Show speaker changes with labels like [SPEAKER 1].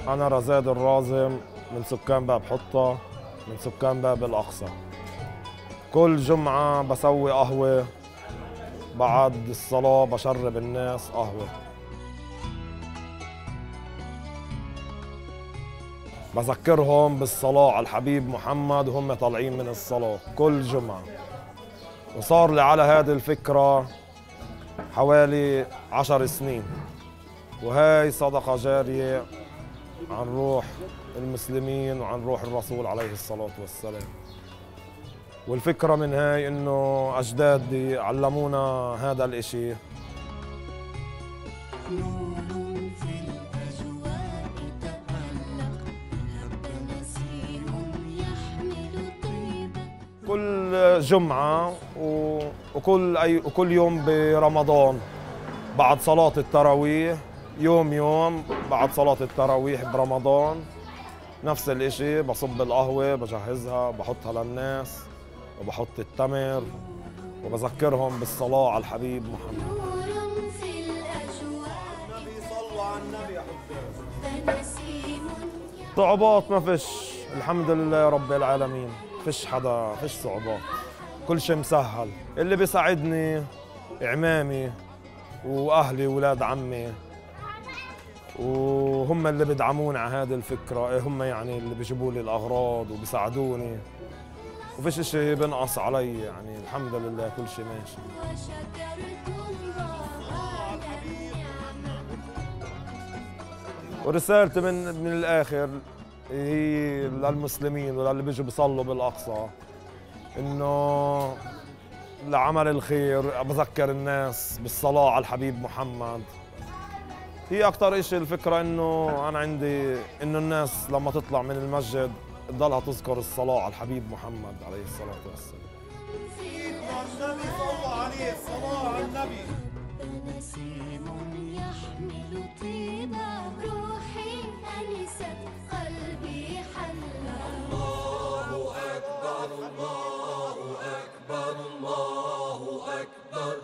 [SPEAKER 1] أنا رزاد الرازم من سكان باب حطة، من سكان باب الأقصى. كل جمعة بسوي قهوة، بعد الصلاة بشرب الناس قهوة. بذكرهم بالصلاة على الحبيب محمد وهم طالعين من الصلاة كل جمعة. وصار لي على هذه الفكرة حوالي 10 سنين، وهي صدقة جارية عن روح المسلمين وعن روح الرسول عليه الصلاة والسلام. والفكرة من هاي إنه أجدادي علمونا هذا الإشي. كل جمعة وكل يوم برمضان بعد صلاة التراويح، يوم بعد صلاة التراويح برمضان نفس الاشي، بصب القهوة بجهزها بحطها للناس وبحط التمر وبذكرهم بالصلاة على الحبيب محمد. صلوا على النبي يا حبيبي. صعوبات ما فيش، الحمد لله رب العالمين، فيش صعوبات، كل شيء مسهل. اللي بيساعدني عمامي واهلي ولاد عمي، وهم اللي بيدعموني على هذه الفكرة، هم يعني اللي بيجيبوا لي الأغراض وبيساعدوني، وفيش شيء بنقص علي، يعني الحمد لله كل شيء ماشي. ورسالتي من الآخر هي للمسلمين وللي بيجوا بيصلوا بالأقصى، إنه لعمل الخير بذكر الناس بالصلاة على الحبيب محمد. هي أكتر إشي الفكرة إنه أنا عندي إنه الناس لما تطلع من المسجد تضلها تذكر الصلاة على الحبيب محمد عليه الصلاة والسلام.
[SPEAKER 2] النبي صلى عليه الصلاة على النبي.
[SPEAKER 3] نسيم يحمل طيبة روحي أنست قلبي حلا. الله أكبر الله أكبر الله أكبر.